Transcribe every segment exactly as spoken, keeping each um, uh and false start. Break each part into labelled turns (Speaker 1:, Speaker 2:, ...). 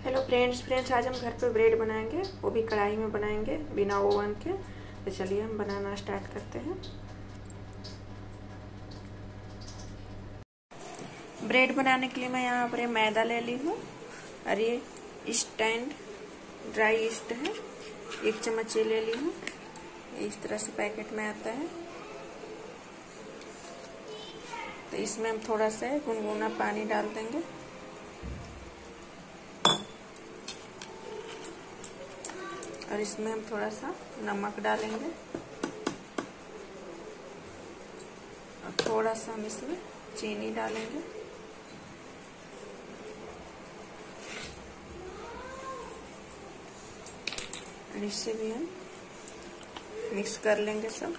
Speaker 1: Hello friends friends आज हम घर पे ब्रेड बनाएंगे, वो भी कढ़ाई में बनाएंगे बिना ओवन के। तो चलिए हम बनाना स्टार्ट करते हैं। ब्रेड बनाने के लिए मैं यहाँ पर मैदा ले ली हूँ और ये स्टैंड ड्राई ईस्ट है, एक चम्मच ये ले ली हूँ। इस तरह से पैकेट में आता है। तो इसमें हम थोड़ा सा गुनगुना पानी डाल देंगे। और इसमें हम थोड़ा सा नमक डालेंगे और थोड़ा सा हम इसमें चीनी डालेंगे। और इससे भी हम मिक्स कर लेंगे सब।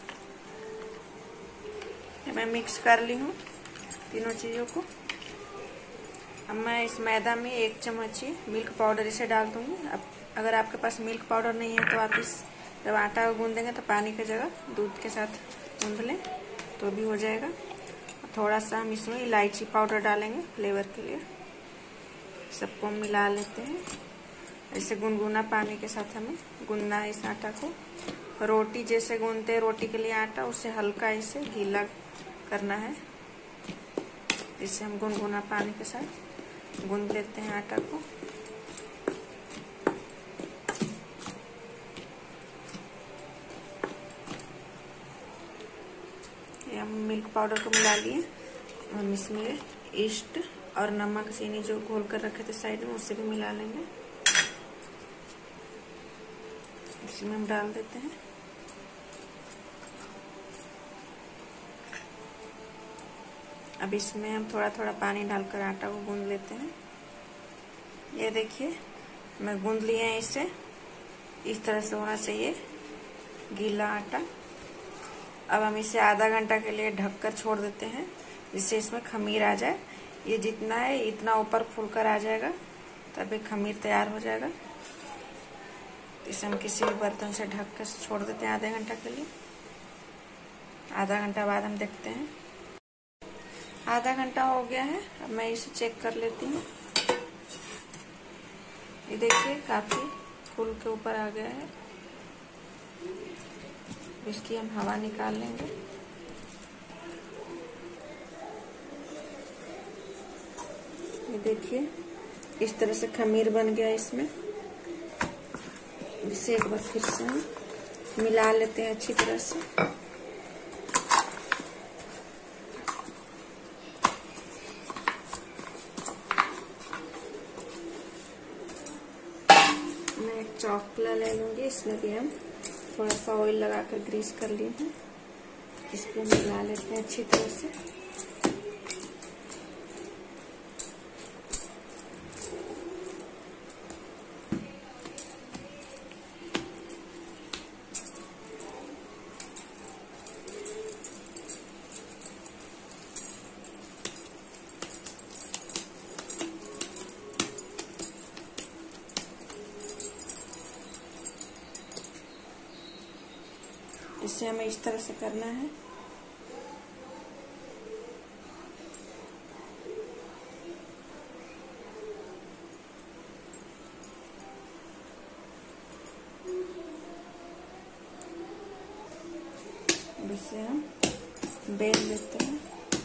Speaker 1: मैं मिक्स कर ली हूँ तीनों चीज़ों को। अब मैं इस मैदा में एक चम्मच ही मिल्क पाउडर इसे डाल दूंगी। अब अगर आपके पास मिल्क पाउडर नहीं है तो आप इस जब आटा गूंदेंगे तो पानी की जगह दूध के साथ गूंद लें तो भी हो जाएगा। थोड़ा सा हम इसमें इलायची पाउडर डालेंगे फ्लेवर के लिए। सबको हम मिला लेते हैं। ऐसे गुनगुना पानी के साथ हमें गूंदना है इस आटा को। रोटी जैसे गूंदते हैं रोटी के लिए आटा, उससे हल्का इसे गीला करना है। इसे हम गुनगुना पानी के साथ गूंद लेते हैं आटा को। हम मिल्क पाउडर को मिला लिए। हम इसमें ईस्ट और नमक चीनी जो घोल कर रखे थे साइड में, उससे भी मिला लेंगे। इसमें हम डाल देते हैं। अब इसमें हम थोड़ा थोड़ा पानी डालकर आटा को गूंद लेते हैं। ये देखिए मैं गूंद लिए हैं इसे। इस तरह से होना चाहिए गीला आटा। अब हम इसे आधा घंटा के लिए ढककर छोड़ देते हैं, जिससे इसमें खमीर आ जाए। ये जितना है इतना ऊपर फूलकर आ जाएगा, तब एक खमीर तैयार हो जाएगा। इसे हम किसी भी बर्तन से ढक कर छोड़ देते हैं आधे घंटा के लिए। आधा घंटा बाद हम देखते हैं। आधा घंटा हो गया है। अब मैं इसे चेक कर लेती हूँ। ये देखिए काफी फूल के ऊपर आ गया है। इसकी हम हवा निकाल लेंगे। ये देखिए इस तरह से खमीर बन गया इसमें। इसे एक बार फिर से हम मिला लेते हैं अच्छी तरह से। मैं एक चॉकला ले लूंगी। इसमें भी हम थोड़ा सा ऑयल लगाकर ग्रीस कर लिए हैं। इसको मिला लेते हैं अच्छी तरह से। इसे हमें इस तरह से करना है। इसे हम बेल लेते हैं।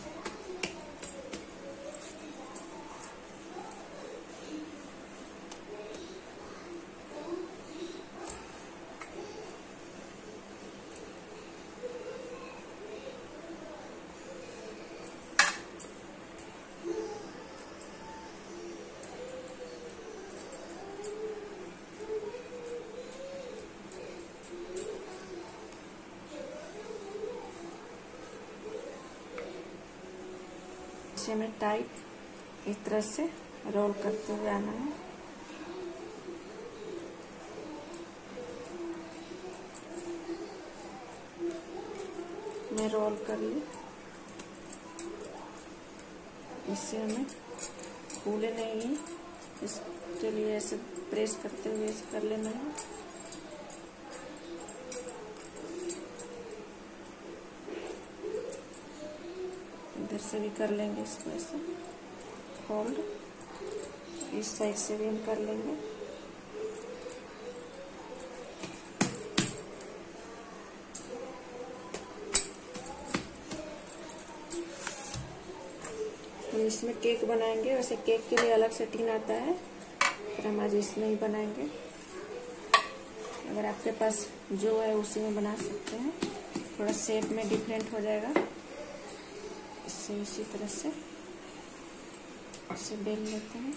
Speaker 1: इसे हमें टाइट इस तरह से रोल करते हुए आना है। मैं रोल कर ली। इससे हमें फूले नहीं, इसके लिए ऐसे प्रेस करते हुए ऐसे कर लेना है। इधर से भी कर लेंगे इसको ऐसे फोल्ड। इस साइड से भी हम कर लेंगे। हम इसमें केक बनाएंगे। वैसे केक के लिए अलग से टिन आता है, पर हम आज इसमें ही बनाएंगे। अगर आपके पास जो है उसी में बना सकते हैं, थोड़ा शेप में डिफरेंट हो जाएगा। इससे इसी तरह से इसे बेल लेते हैं।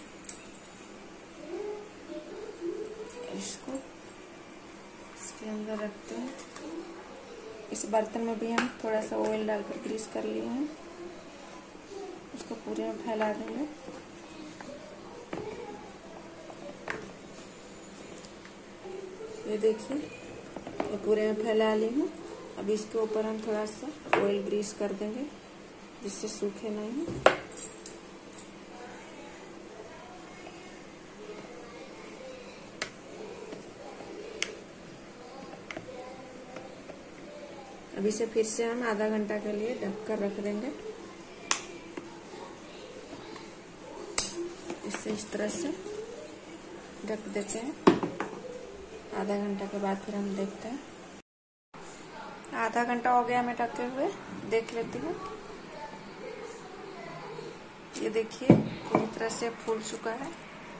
Speaker 1: इसको इसके अंदर रखते हैं। इस बर्तन में भी हम थोड़ा सा ऑयल डालकर ग्रीस कर लिए हैं। इसको पूरे में फैला देंगे। ये देखिए, ये पूरे में फैला ली हूँ। अब इसके ऊपर हम थोड़ा सा ऑयल ग्रीस कर देंगे, जिससे सूखे नहीं। अब इसे फिर से हम आधा घंटा के लिए ढक कर रख देंगे। इसे इस तरह से ढक देते हैं। आधा घंटा के बाद फिर हम देखते हैं। आधा घंटा हो गया हमें ढके हुए, देख लेती हूँ। ये देखिए पूरी तरह से फूल चुका है।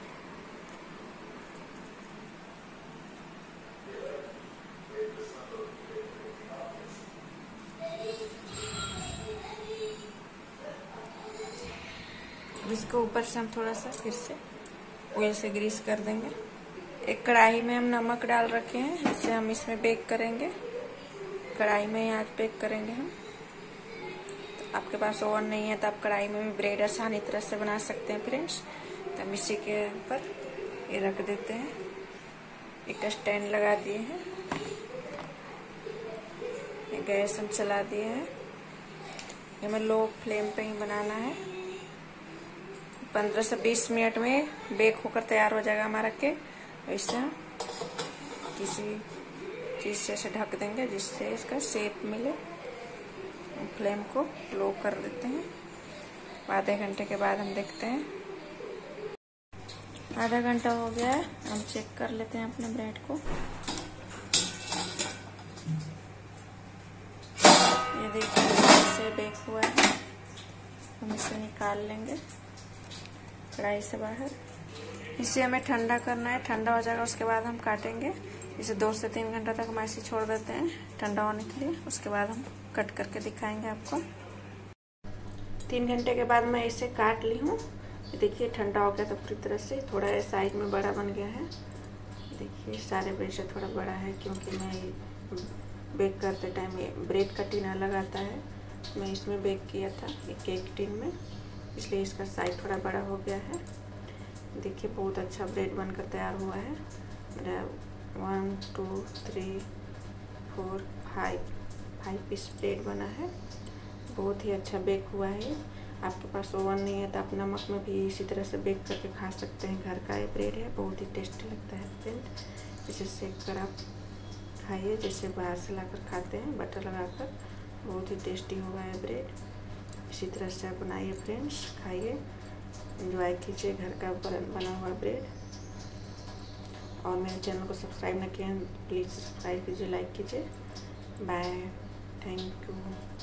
Speaker 1: इसको ऊपर से हम थोड़ा सा फिर से ऑयल से ग्रीस कर देंगे। एक कढ़ाई में हम नमक डाल रखे हैं, इसे हम इसमें बेक करेंगे। कढ़ाई में ही आज बेक करेंगे हम। तो आपके पास ओवन नहीं है तो आप कढ़ाई में भी ब्रेड आसानी तरह से बना सकते हैं फ्रेंड्स। तो हम इसी के ऊपर ये रख देते हैं। एक स्टैंड लगा दिए हैं। गैस हम चला दिए हैं। हमें लो फ्लेम पे ही बनाना है। पंद्रह से बीस मिनट में बेक होकर तैयार हो जाएगा हमारा केक। इसे किसी चीज से ऐसे ढक देंगे, जिससे इसका शेप मिले। फ्लेम को लो कर देते हैं। आधे घंटे के बाद हम देखते हैं। आधा घंटा हो गया है, हम चेक कर लेते हैं अपने ब्रेड को। ये देखिए इसे बेक हुआ है। हम इसे निकाल लेंगे कढ़ाई से बाहर। इसे हमें ठंडा करना है। ठंडा हो जाएगा उसके बाद हम काटेंगे। इसे दो से तीन घंटा तक हम ऐसे छोड़ देते हैं ठंडा होने के लिए। उसके बाद हम कट करके दिखाएंगे आपको। तीन घंटे के बाद मैं इसे काट ली हूँ। देखिए ठंडा हो गया तो पूरी तरह से थोड़ा साइज में बड़ा बन गया है। देखिए सारे ब्रेड से थोड़ा बड़ा है, क्योंकि मैं बेक करते टाइम ये ब्रेड का टीना लगाता है, मैं इसमें बेक किया था एक केक टीन में, इसलिए इसका साइज थोड़ा बड़ा हो गया है। देखिए बहुत अच्छा ब्रेड बनकर तैयार हुआ है मेरा। One two three four five five piece bread बना है। बहुत ही अच्छा बेक हुआ है। आपके पास ओवन नहीं है तो आप नमक में भी इसी तरह से बेक करके खा सकते हैं। घर का ये ब्रेड है, बहुत ही टेस्टी लगता है फ्रेंड। इसे सेक कर आप खाइए, जैसे बाहर से लाकर खाते हैं बटर लगाकर। बहुत ही टेस्टी होगा ये ब्रेड। इसी तरह से आप बनाइए फ्रेंड्स, खाइए, एंजॉय कीजिए घर का बना हुआ ब्रेड। और मेरे चैनल को सब्सक्राइब न किए प्लीज़ सब्सक्राइब कीजिए, लाइक कीजिए। Bye, thank you.